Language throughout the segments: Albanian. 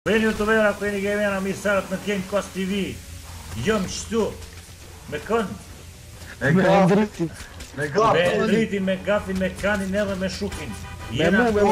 Beni youtubera ku jeni gamera mirë serët në Game Cost TV. Jëm qëtu me kënd, Me Endritin. me Endritin, me Gafin, me Kanin edhe me Shukin. Jena me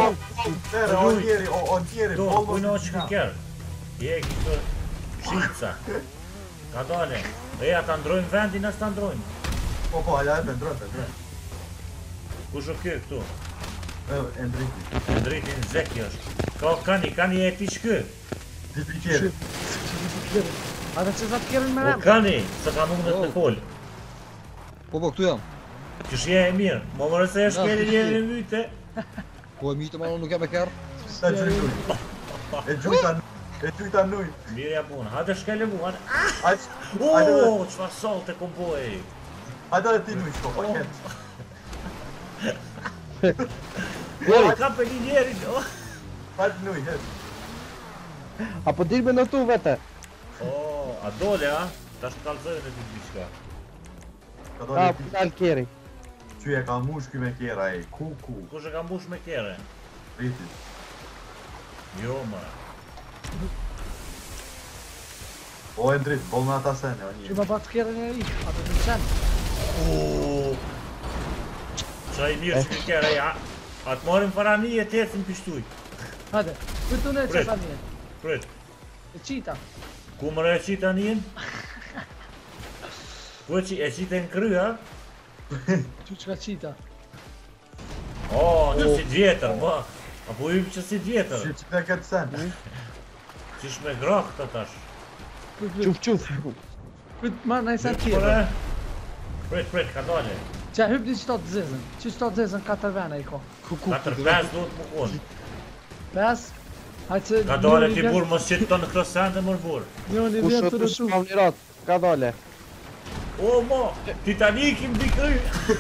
do kujno që këker. Je këtë shqica. Ka dole. Eja ta ndrojmë vendin, as ta ndrojmë. Po, halja e ndrojmë. Kush o kjo këtu? Endritin. Endritin Zeki është. Kani e ti që kë? Dipikeri. Ata që sa të kjerën me O rem? Kani, se ka mundet me fol. Po, këtu jam. Qësh je e mirë, më mërë se e shkeli një e myte. Po e myte ma unë nuk jam e kërë. Sa gjujtuj. E gjujta nuj. Mirë ja punë, hajde shkele mu, hajde. Hajde Qfar solte kom boj. dhe ti nuj shko, pa ketë. Ka për një njerin, Hajde nuj, hetë. Apo dilme në tu vete? a dole, a? Ta shkallëzojnë e të diçka. Ka A, dole ti. dal kjeri. Qyje ka mush ky me kjera e, ku. Kush e ka mbush me kere? Riti. Jo, më. O, Endrit, bol me ata sene, o Që një. ma pa të kjerën e ri, ata të qenë. Qa i mirë që me kere, ja. Atë morim farani e të ecim pishtuj. Hajde, këtu në e që sa një. Prit, E qita. ku mërë e qita njën? Ku e qita në kry, a? Që ka qita. Në si djetër, ma. Apo i që si djetër. Që me këtë sen. Qish me grak të tash. Quf. Këtë marrë në i sen tjetër. Prit, ka dole. Qa hyp një qëto të zezën. Që qëto të zezën 4 vene i ko. 4-5 duhet më konë. 5. Hajtë që... Ka dole ti burë mos qitë të në këtë sende mërë burë. Njoni Kush vjen o të të rëshu. shkav një rat, ka dole. O, mo, Titanikin di kry.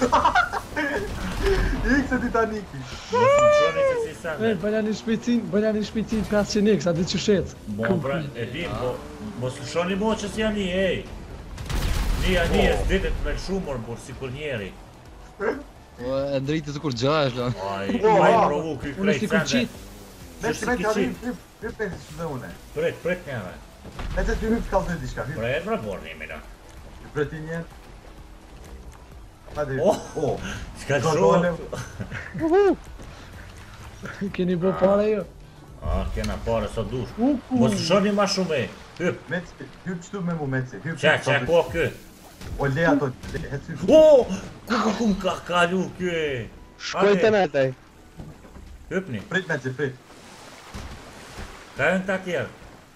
Ik se Titaniki. Mos më qoni që si sende. Bënja një shpitin 500 x, a di që shetë. Mo, pra, e dim, po, mos më shoni mo që si janë ej. Një e s'ditet me shumër, burë, si kur njeri. Po e ndriti të kur gjash, lan. Aj, i provu këj Unë si krejt kur sende. qitë. Me që me të arrim, hyp me që dhe une. Prit njëve. Me që ty hyp t'kallë të diçka, hyp. Prit, pra, borë një mina. Hyp për ti njerë. Hajde, Oh. S'ka Ka shumë. dole. Keni bo pare jo. Kena pare sa dush. Mos më shoni ma shumë e. Hyp, Meci, hyp qëtu me mu Meci. Hyp qa ko kë. O le ato, hec hyp. O, ku ka kalu kë. Shkoj të netej. Hypni, Prit Meci, prit. ka e në të tjerë.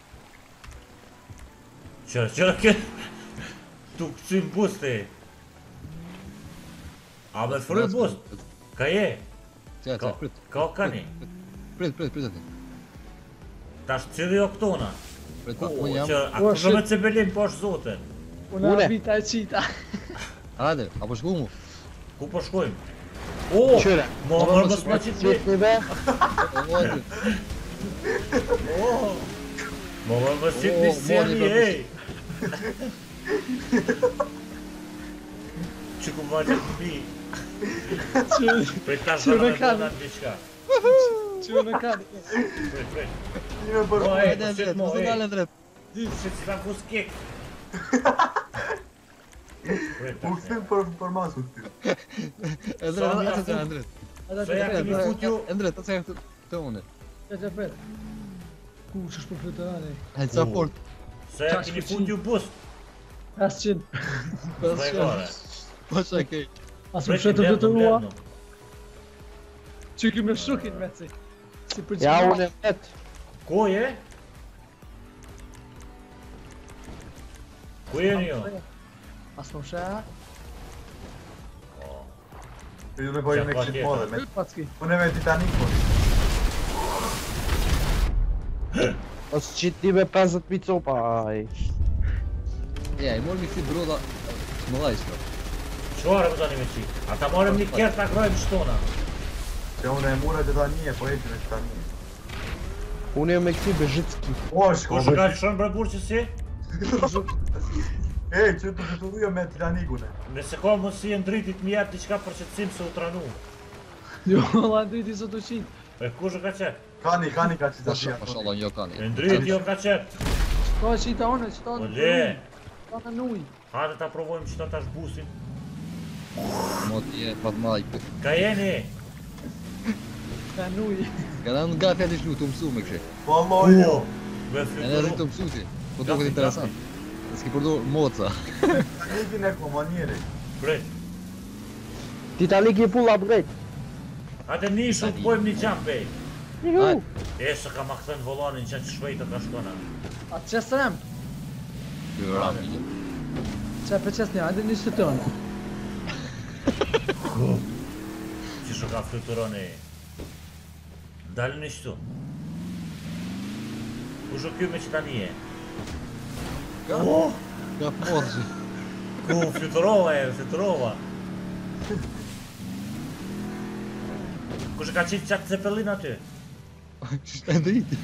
Qërë kë. Tu këcim buste. A me të fërë bust. Ka je. Qa, prit. Ka o kani. Prit atë. Ta është cili o këtona. Prit, unë jam. A kështë me cebelim po është zote. Unë Une. abita e qita. Hajde, apo shku mu. Ku po shkojmë? O, Qyre. mo mërë mos ma qitë Qit një be. Mo mërë mos qitë një seri, ej. Që ku ma qitë bi. Prej ta Që shkana me me kanë. bodan diqka. Që në kanë. Prej. Një me bërë. O, ej, Hajde, po qitë Endret, mo, mos e dalë, ej. Endret. Që që ta kus kek. Prej ta. U këthim për masu këty. Endret, atë të Endret. Se ja kemi futju. Endret, atë të une. Që pret. Ku që është për fluturane? Hajde, sa fort. Se ja kemi futju bust. 500. Prej gore. Po që e kej. Asë më shetë të fluturua. Që këmë shukin me si. Si për Ja që unë e met. Ku je? Ku jeni jo? Asë më shetë. Ju me pojë me këtë modhe, me... Packi. Unë e me Titanic, po. Ose qit ti me 50 copa, aj. Ja, i mor mi këti broda. Më laj shko. Qore më tani me qi? Ata morëm një kjerë ta krojmë shtona. Se unë e mura Titanie, po e që me Titanie. Unë e me këti Bezhitski. O, shko, Kush ka lëshon për burë që si? Ej, që të fluturujo me Titanicune. Nëse ka mundësi e ndritit mi jetë diqka për qëtësim se u tranu. Jo, la ndriti sot u qitë. E kush e ka qe? Kani ka që të shia. Mashallah, jo kanë. E ndryt jo ka qep. Shko qita unë, qita Po në le. Qita në uj. Hajde ta provojmë qëta tash busin. Moti e pat majpë. Ka jeni. Ka në uj. Ka në nga fjallë shlu të mësu me kështë. Po Allah jo. Me E në flyturu. rritë të mësu si. Po duket interesant. Dhe s'ki përdor moca. Nikin e komanieri. Prit. Titanic je pull upgrade. Hajde nishu të pojmë një qam pej. Juhu. E se ka ma këthen volanin që shpejtë ka shkona. A të qesë rem? Kjo rami. Që për qesë një, hajde një shëtonë. Që shu ka fluturoni. Dalë në shtu. U shu kjo me që tani e. Ka moci. Ku fluturova e, fluturova. Ku shu ka qitë qatë cepelin aty? Qështë e ndriti.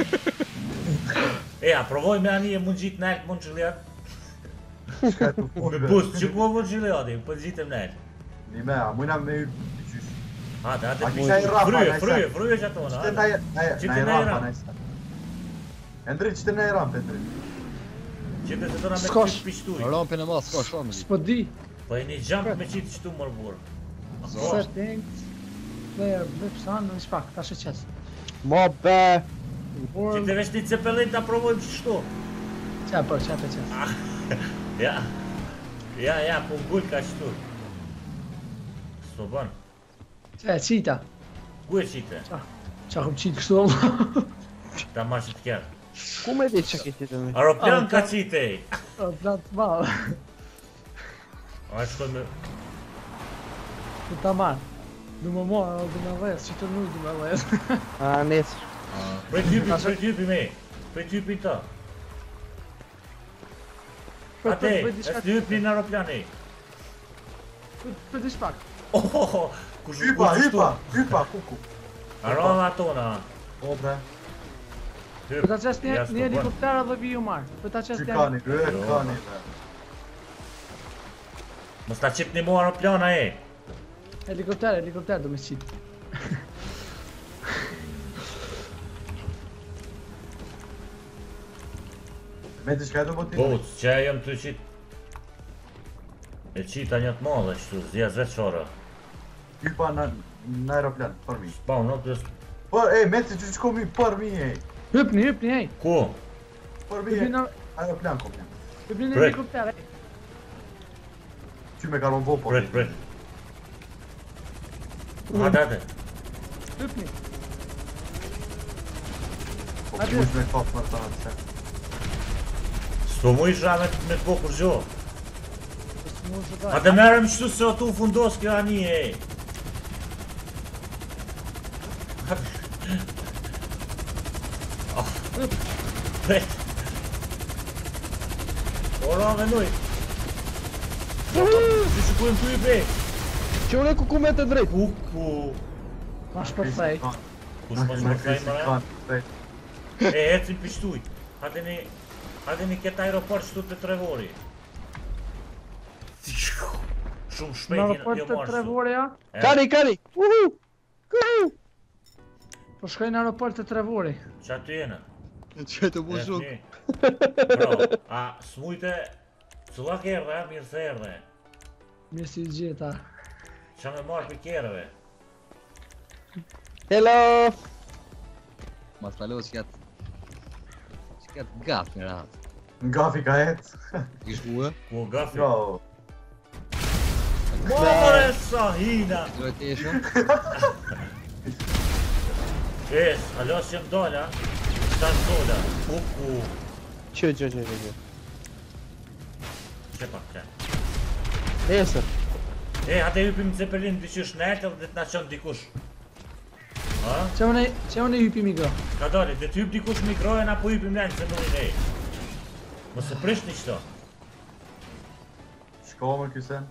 E, a provoj me ani e mund gjitë në elkë mund qëllijat? Shka e të Me fundë. bus, që ku mund qëllijati, për gjitëm në elkë. Një me, a mujna me ju të qysh. Hajde, A hajde kisha i rapa, fryje, na i fryje, sa. fryje që atona. Qëtë hajde. na i rapa, na i sa. Endrit, qëtë na i ramp, Endrit. Qite se tona me të S'kosh. qitë pishtuj. Rampin e mas, s'ka shumë. S'po di. Po e një jump me qitë qëtu mërë burë. Settings. Player, Vipsan, në shpak, ta shë qesë. Mo be. Qite veç një cepelin ta provojmë qështu. Qa për qesë. Ja. Ja, po gull ka qëtu. S'to bën. Qa e qita. Ku e qite? Qa këm qitë kështu Allah. Ta marrë që të kjerë. Ku me di që ki ti të mi? Aeroplan ka qite. Plan të malë. A shkoj me... Të ta marë. Du më marë, du me dhejës, që të nuj du me dhejës. A, nesër. Prej typi me. Prej typi ta. Ate, e typi në aeroplani. Për di shpak. Ohoho, ku shu Hypa, kuku. Arona tona. O bre, Për ta qesë një helikopter edhe vi ju marë. Për ta qesë një... kani, kani, bre. Mos ta qip një mu aeroplana e. Helikopter du me qitë. Me të shka e të botin? Boc, që e jam të qit... E qita një të madhe qëtu, zja zveçora. Hypa në aeroplan, për mi. Pa, unë të... Për, me të që shko mi, për mi, Hypni, hej. Ku? Për mi, Hypni në aeroplan kom një. hypni në Pret. helikopter, Që me karon bo, po. Pret. Hajde. Hypni. Po, kush me kap më të nëse. S'to mu isha me të po kur gjo. Mu shëtaj. A të merëm qëtu se o tu fundos kjo ani e. Pret. Ora me nuj. Si që kujem të i pe. Që unë e ku me të drejt. Kuku. Ma shpërthej. Kush mos më kaj mëra? E ecim pishtuj. Hajde një këtë aeroport qëtu të Trevori. Shumë Në shpejt aeroport jo të marë Trevoria. Kani. Uhu. Po shkoj në aeroport të Trevori. Qa ty jena? Që të bu shumë. Bro, a s'mujte... Cëlla kërë, mirë se erdhe. Mirë si gjeta. Qa me marrë për kjerëve? Hello. Ma të falohë që kjatë... Që kjatë gafë në ratë. Nga fi ka et. Kish buë? Ku o gafi? Jo. More sa hina! Gjoj të eshë? Es, alo që jem dolla. Shtan dolla. Kuku. Që. Që pak që? Nesër. E, hate hypim Zeppelin dyqysh në eltë dhe të na qënë dikush. Ha? Që unë e hypi mikro. Ka dali, dhe të hyp dikush mikrojen apo hypim në eltë se mëllin e. Mos e prish një qëto. Shko më kysen.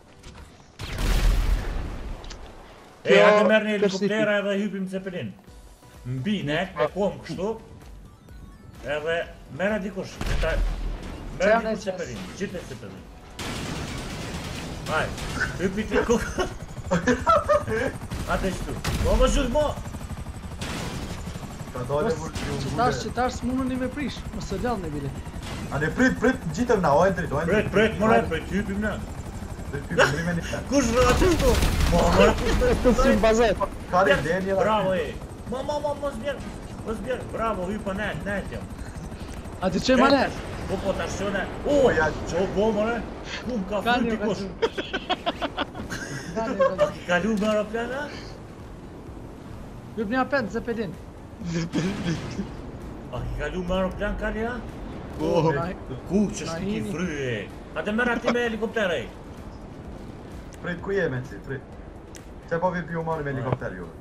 E, hate merë një helikoptera edhe hypim Zeppelin. Mbi në eltë, me kom kështu. Edhe merë dikush. Merë dikush Zeppelin, qitë e Zeppelin. Haj, hypi të kukë. Ate qëtu. Po më zhut mo! Ka dole mund Qëtar s'munën me prish, mos të lallë në bile. A ne prit, gjitëm na, ojnë trit. Prit, more, prit, hypim na. Rime një plan. Kush vë atë shto? More, kush Si bazet. Kari deni edhe. Bravo e. Mos bjerë. Bravo, hypa net jam. A ti që ma nesh? Po ta shone. O, ja, ço bo more. Kum ka Kani fyti kush. Kani Kalu me aeroplan a? Hyp një apet, Zeppelin. A ki kalu me aeroplan kali a? Po. Ku që shki fry e. A te mërë ati me helikopter e. Prit, ku jeme ci, prit. Që po vi pju mani me helikopter juve?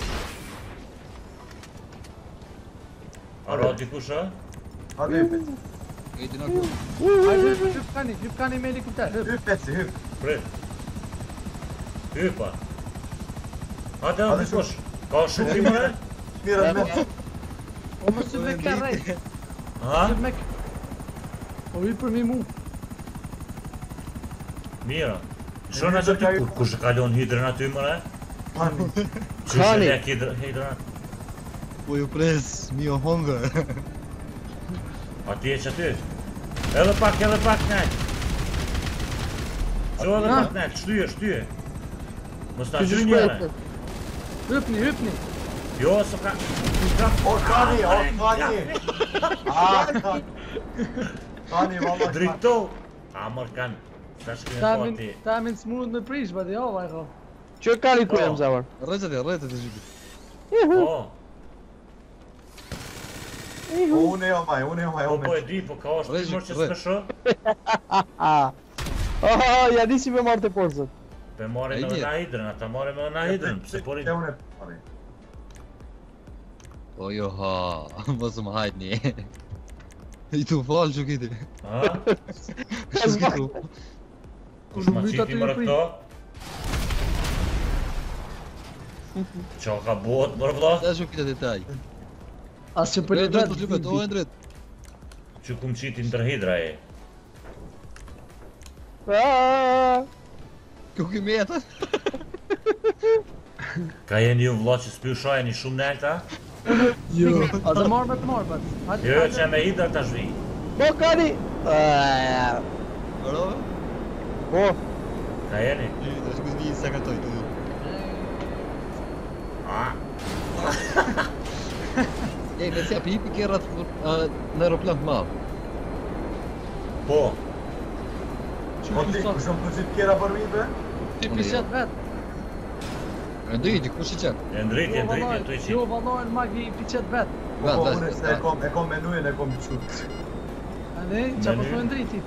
A ro dikush a? A dy hypet. Ejti në ku. Hajde, hyp kani me helikopter, hyp. Hypet si hyp. Prit. Hypa. A te në dikush. Ka shukri mëre? Mirë me. O më sy me kërrej. Ha? Hyp me O hyp për mi mu. Mira. Shona që ti kush e kalon hidrën aty mëre? Pani. Që shë lek hidrën? Po ju pres, mi o hunger. A ti e që ty? Edhe pak net. Qo edhe pak net, shtyje. Mos ta gjy njëre. Hypni. Jo, së ka... O, kani. Kani, valla. Drito! Amor kan. Sa shkrinë pati. Ta amin s'munët me prish, ba di jo, vajko. Që kani ku jam zamar? Rrëzët e gjyki. Po, Unë jo maj. po e di, po ka është ti mërë që s'me shë? Ja di si me marrë të porzët. Pe more me na hidrën, ata more me na hidrën, pse po rinë. Unë e pari. O jo ha, mos më hajt një. I tu falë që kiti. Ha? Që kitu. Kush ma qiti mërë këto? Qa ka bot mërë vla? Ta që kita detaj. As që për e Drejt, vetë. lupet, o e drejt. Që kum qiti ndër hidra e. Ku kemi jetë? Ka jeni ju vla që s'pju shajeni shumë nelta? Jo. A të marrë me të marrë, bat. Jo, që me hidra ta shvi. Po kani! Aro? Po, Ka jeni? Të shkus një se ka toj të. A? Ej, me cja pipi kjerrat në aeroplan të madhë. Po. Po ti, kush më përgjit kjera për mi be? Ti pishet vetë. E ndriti, kush i qenë? E ndritje, tu i Jo, qitë. valojnë magi i pishet vetë. Po, unë se e kom menujen, e kom qut. A ne, qa po të ndriti?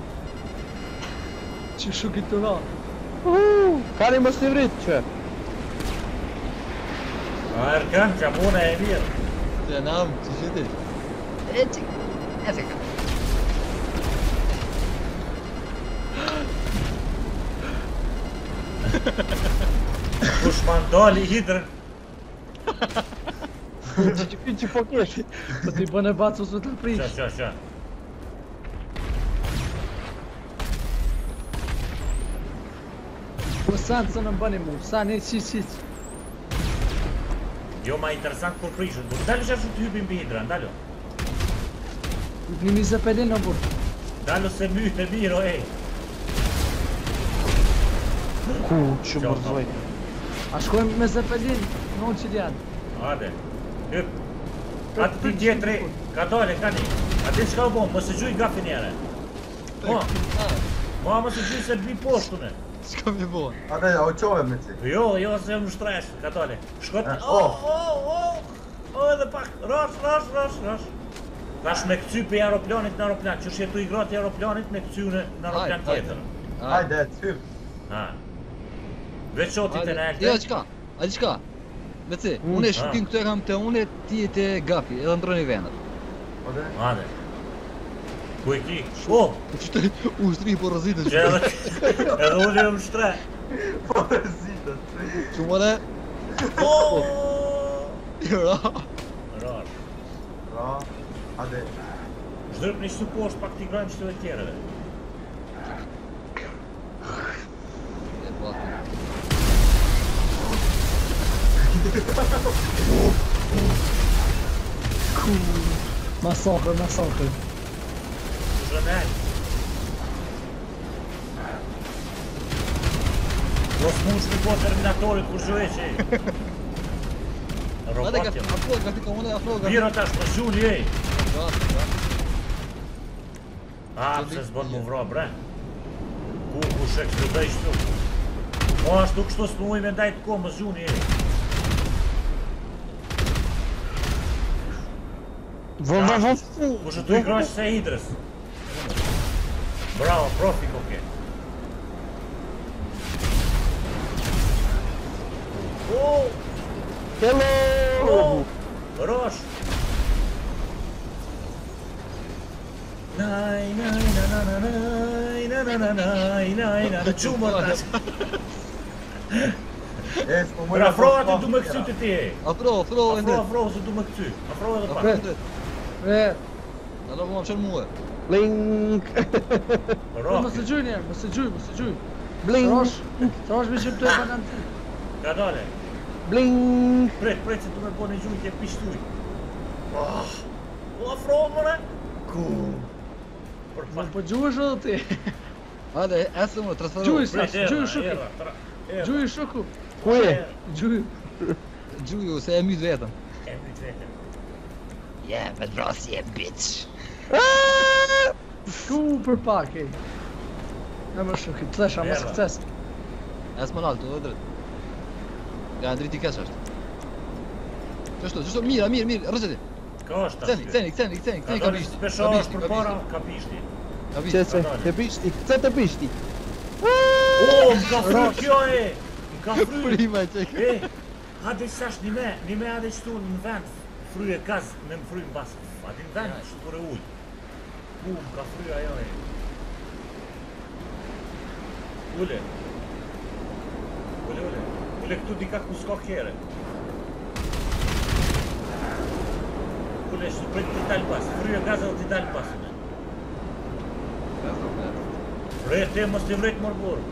Që shukit të ra. kani mos të vrit që. A Erkan, që mune e mirë. Të nam, që qiti? E që... E që ka. Kush ma ndali hidrën. Që po kesh. Po ti bën e bacu së të prish. Qa. Po sanë se në bëni mu, sanë e qiq. Jo ma interesant kur prishën. Dalë që ashtu të hypim për hidra, ndalo. Një mi Zeppelin në burë. Dalë se mytë e miro, ej. Ku që mërzoj. A shkojmë me Zeppelin në unë qiljanë. Ade, hyp. Atë ti tjetëri, ka dole, kani. A ti shka u bom, më së gjuj gafi njere. Ma më së gjuj se bi poshtune. Shka me bo? Ate, o qove me ci. Jo, se më shtres, ka dole. Shkot, edhe pak, rosh. Tash me këcy për aeroplanit në aeroplan, që shjetu i grati aeroplanit me këcy në aeroplan tjetër. Hajde, cyp. Ha. Veqoti të në Jo, elte. qka? A di qka? Me ci, unë e shqipin këtu e kam të unë, ti e të gafi, edhe ndroni venët. Ode? Ade. Ku e ki? O, Ushtri po rëzitën që edhe unë e më shtre. Po rëzitët. që mëre? O! Ra. Rar. Ra, ade. Zhdërp një shtu poshtë pak t'i grajmë qëtëve tjereve. E batu. Masakër, masakër. Zhënel. Do s'mush mi po Terminatorit kur zhëveqe. Hadi Robot gati, jem. afro, gati komune, afro, gati. Biro tash për zhulli ej. Gati. Pse s'bën mu vro bre. Ku shek s'u bëj shtu. O ashtu kështu s'muj me ndajt komës zhuni ej. Vëm. Kush tu i krosh se hidrës. Bravo, profi koke. Oh! Hello! Rosh! Naj, naj, na na na naj, na na na naj, naj, na na qumër tash. s'po Për afroa ti du me këcy të ti. Afro, Afro se du me këcy. Afro edhe pa. Alo, më qënë muë. Blink! Mos e gjuj njerë, mos e gjuj. Blink! Trash me që më të e banan ti. Ka dale. Blink! Pret se du me bo një gjujt e pishtuj. O afro mëre. Ku? Për pa. Po gjuhësh edhe ti. Hadi, esë më, transferu. Gjuj, Pret gjuj era, shuki. era. Gjuj shuku. Ku je? Gjuj. Gjuju, se e myt vetëm. E myt vetëm. Yeah, me vrasje, bitch. Ku për pak e. Në më shuki, të thesha, më sukses. Esë më nalë, të dhe drejt. Ja, ndriti kesh është. Qështu, mirë, rëzeti. Ka është tash. Ceni, Ka ka dole bishti. spesho është për para, ka pishti. Ka bishti. Qese, të pishti, këtë të pishti. O, më ka fry kjo e! Më ka fry! Prima që E, hade sash një me hade qëtu në vend, fry e kaz me më fry në basë. Hade në vend që për e uj. Më ka fry ajo e. Ule. Ule këtu dika ku s'ka kjere. Ule, shtu prej t'i dalë basë, fry e gaz edhe t'i dalë basë. Fry e te mos t'i vrejt mërë borë.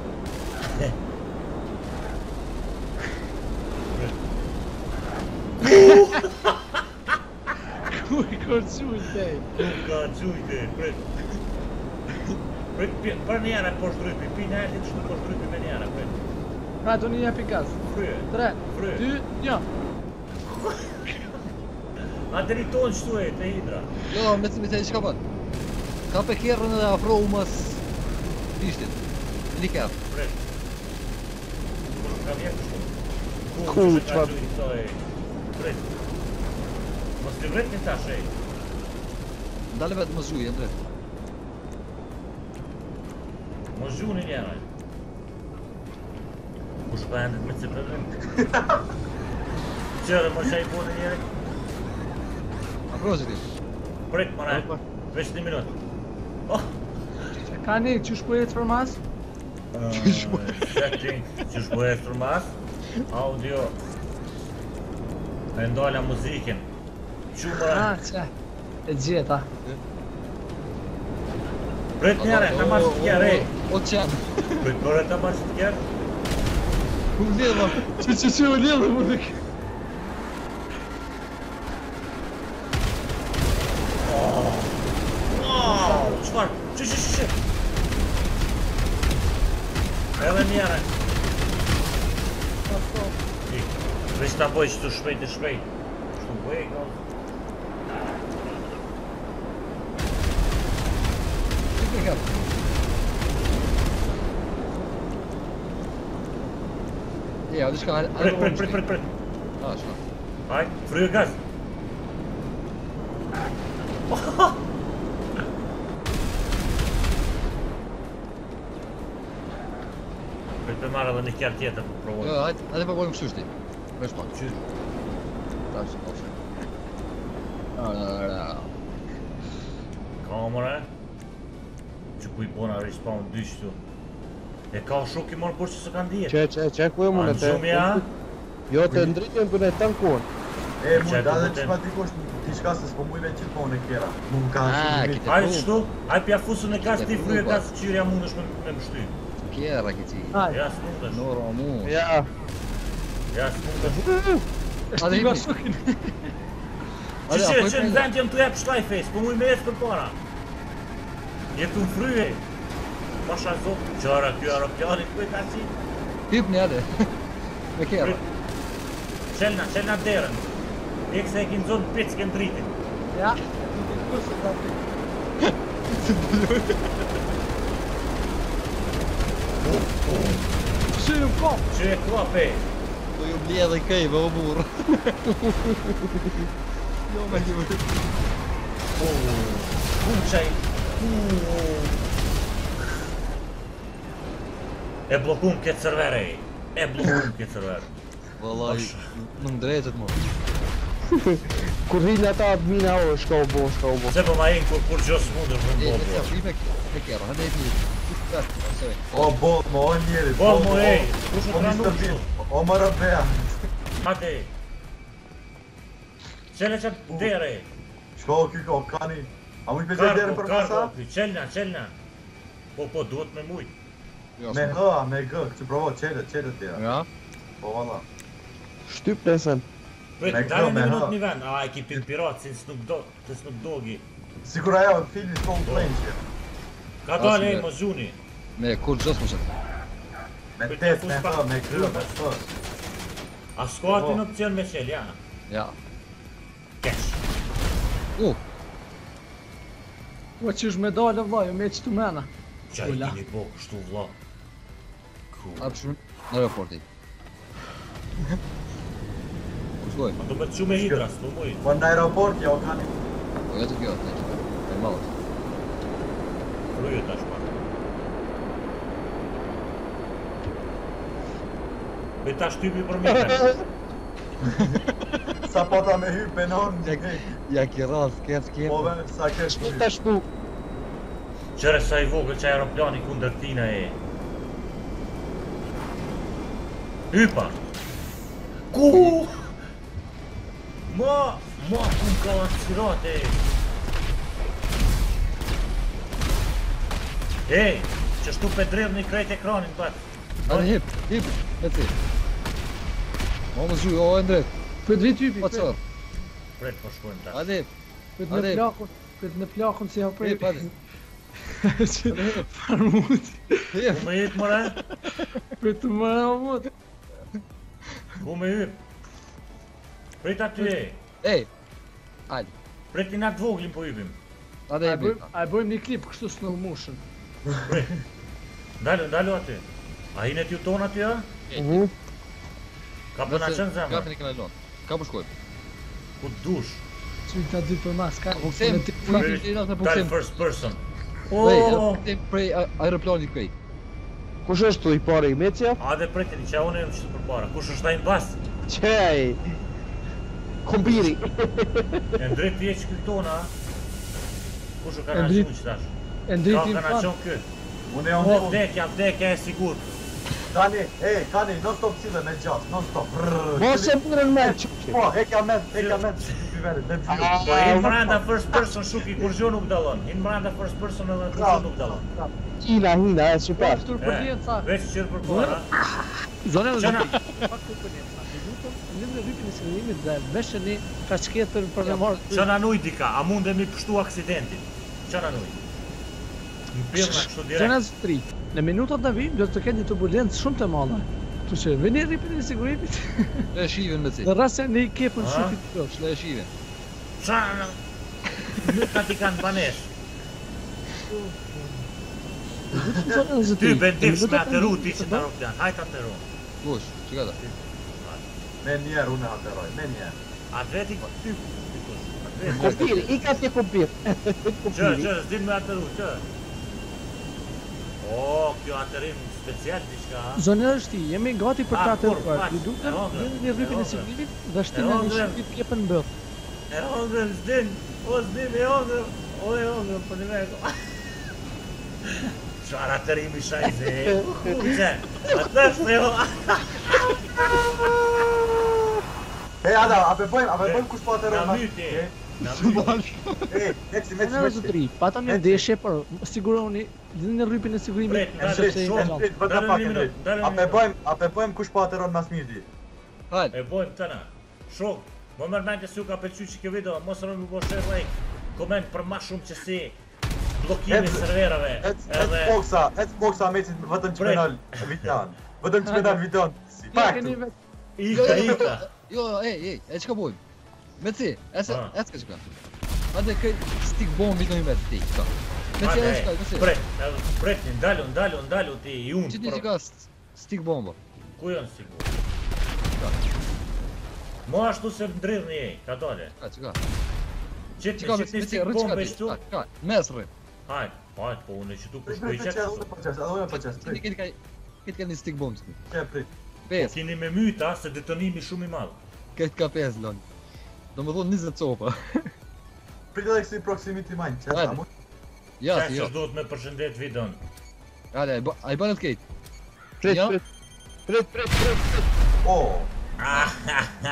Ku i ka gjuj tej. Ka gjujte, pret. Për njëra poshtë drypi, pi në erdi që në poshtë drypi me njëra, pret. Pra, do një jepi gaz. Frye. 3, Frye. 2, 1. A deri tonë qëtu e, te hidra. Jo, me të që ka pat. Ka pe kjerën edhe afro u mas bishtit. Liker. Pret. Kur ka vjen kështu. Ku, që ka çfarë? gjujt këto e. Pret. Mos t'i vret një tash e. Ndale vetë më zhuj, e drejt. Mos gjuni njëra. Kush pa endet me CPV? Qërë mos qaj bune njëre? Afro që ti. Pret, mëra. Veç një minut. Oh! Ka një, qysh po jetë për mas? Setting, qysh po jetë për mas? Audio. E ndolla muzikin. Qumëra. Që. E gjeta. Pret njëre, ta marrë që t'kjerë, e. O qenë. Pret bërë ta marrë që t'kjerë. Ku lidhë, Që u lidhë më dhe kë. Wow, qëfar? Që. Edhe njëre. Veç ta boj qëtu shpejt e shpejt. Shtu bëj, ka. Ja, du ska... Pret. Ah, shka. Hajt, fryë gaz. Pret për marrë edhe një kjarë tjetër për provoj. Jo, hajde pa bojmë kështu shti. Vesh pak. Qysh? Tash, ose. Kamera. Që ku i bona respawn 2 shtu. E ka shok i marrë poshtë që se kanë dijet. Që ku e mune të... Anxhumi a? Jo të ndritjen për e tankon. E, mu da dhe që pa dikosh t'i shka se s'po mujve që t'pone kjera. Mu ka shumë vit. Hajde shtu, hajde pja fusën e gaz ti fryje gaz qyrja mundesh me mështy. Kjera ki qi. Hajde. Ja s'mundesh. Noro mu. Ja. Ja s'mundesh. Hajde Shtiva hipni. shukin. Që në vend jem të jep shtaj fejs, po mu i me ecë për para. Jetu në fryje. Pasha zot, qara kjo aeroplani, ku e ka si? Hyp një ade. Me kera. Qelna derën. Ek se e kinë zonë pecë kënë dritin. Ja, nuk e kusë të ati. Që ju ko? Që e klope. Po ju bledhe këj, bë o burë. Jo me një vërë. Kuqaj. E blokum këtë servere. E blokum këtë servere. Vallaj, nuk drejtët mo. Kur hinë ata atë mina o, shka u bo. Se po ma jenë kur gjos mundër më E, bo me bo. të me kera, hëndë e pili. O bol, mo o njeri. Bol mo ej, kush u O tranu Mr. kështu? Bean, o më rëbea. Mate. Qele qatë dere. Shko o kyko, kani. A mu i pëzhe derën për masa? Qelna. Po, duhet me mujt. Me hë, me gë, që provo qelet tjera. Ja? Po valla. Shtyp nesën. Prit, Me dale gë, një me minut hë. një vend. A, e ki pin pirat, si Snoop Doggi. Sikur ajo, filmi s'ko më plejnë që. Ka dale e më zhuni. Me kur gjos më qëtë. Me tet, me hë, me gë, me hë. A s'ko aty në opcion me qel, ja. Ja. Kesh. Po që është me dalë vlaj, me që të mena. Qa i kini bo kështu vla. Apë shumë në aeroporti. Ku shkoj? Ma do me të që me hidra, s'nu mujt. Po në aeroport, ja o kani. Po jetë kjo, të që. E malët. Kryje tash pa. Me tash typi për mire. Sa pota me hy penon. Ja ki rast, ketë Po ve, sa kesh Shtu hy. të shtu. Qere sa i vogël që aeroplani kundër tina e. Hypa. Ku? Ma kun ka lancirat e. Ej, që shtu pe drevë një krejt ekranin bat. Ade hip, me ti. Ma më zhuj, o e ndret. Për dvi typi, Pa qërë. Pret po shkojmë tash. Ade hip, për në plakun si ha prej. hip, ade. Farmut. Ku me hyp mëre? Për të më ramut. Ku me hyp? Prit aty e. Ej, ajde. Prit një natë voglin po hypim. Ade hip. A e bëjmë një klip kështu slow motion. Prit. Ndalu aty. A hinet ju ton aty a? Ka përna qënë zemër. Gafin e kena lonë. Ka për shkojmë. Ku dush. Që i ta dy për mas, ka Po kësem, Dal first person. Prej, prej aeroplanit këj. Kush është tu i pare i mecja? A dhe preteni që unë e më qëtë për para. Kush është tajnë bas? Qej! Kombiri! E ndrejt të jeqë këtona. Kush u ka E në ndrit- qënë që tash? E ndritin Ka në fan. qënë këtë. Unë e Po unë. vdekja e sigur. Kani, non stop cile me gjatë, non stop. Mos e mërën me që. Po, hekja me verit, me vju. Po hinë mranda first person shuki kur gjo nuk dalon. Hinë mranda first person edhe kur gjo nuk dalon. Hina, e super. Ashtur për djenë sa. Veç qërë për para. Zone dhe Qëna? pak të për djenë sa. Në në rripin e sigurimi dhe vesheni ka shketër për me marrë. Qëna nuj dika, a mundemi pështu aksidentin? Qëna nuj? Në pirna kështu Zone direkt. zë 3. Në minutat në vim, do të ketë një turbulencë shumë të madhe. Tu që vini rripin e sigurimit Le shivin me ti. dhe rrasë në i kepën A? shukit të kështë. Le shivin. Qëna? Nuk ka ti kanë banesh. Zone zë 3. Ty bendiks me atëru ti që në aeroplan. Hajt atëru. Kush, që ka ta? Me njerë unë ateroj, me njerë. Atleti ty. Atleti. Kompiri, i ka të kompir. Që, s'dim me atëru, që? O, kjo atërim special diçka. Zone është ti, jemi gati për Ah, të kur, atëruar. fakt, Ju duke e hongër, një rripin e e hongër. sigurimit dhe shtinë E një hongër. shukit kepën mbëth. E hongër, s'dim, o s'dim, e hongër, o e hongër, për një veko. Qarë atërimi shajze, kuqe, atë është me ho. Ada, a pe bëjmë kush po ateroj Na mas. myti, na myti. Zone zë 3, patëm një ndeshje, por siguroni, dhe në rripin e sigurimit. Pret, sepse Andrit, jeni shumë. gjallë. Bëta pak e drejt. A pe bëjmë kush po ateron mas mirdi. Hajde. E bojmë tëna. Shok, Më mërmendje se ju ka pëlqy që kjo video, mos rënë më bo share like, koment për ma shumë që si blokimi serverave, edhe... Xboxa mecit vetëm që penal Vitan. Vetëm që penal Vitan. Ja keni vetë. Ika. Jo, ej, e çka bojmë? Me si, e Ah. s'ka çka. Hajde kë stick bombi do i vet ti, ka. Me si, e s'ka, me si. Pret, ndalu ti, i unë. Çi ti që ka stick bomba? Ku janë sigur? Mo ashtu se ndridhni jej, ka dole. Ka çka? Qitë Çka një me qitë një si, stikë rëçka bombe ti. shtu. Ka, mesrë. Hajt, po unë që tu kush Prit, bëj qëtë. edhe me qes. Ti këtë ka një stick bomb ti. Çe prit. Pes, Kini me myta se detonimi shumë i madh. këtë ka 5 lon. Do më thonë 20 copa. Prit edhe kësi proximity mine, që Hajde. ta mu. Ja, Qa si që jo. duhet me përshëndet videon. Ale, ai banë të kejt. Prit, Ja? prit. O,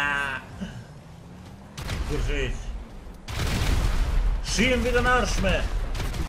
Kur zhvit. Shim videon arshme.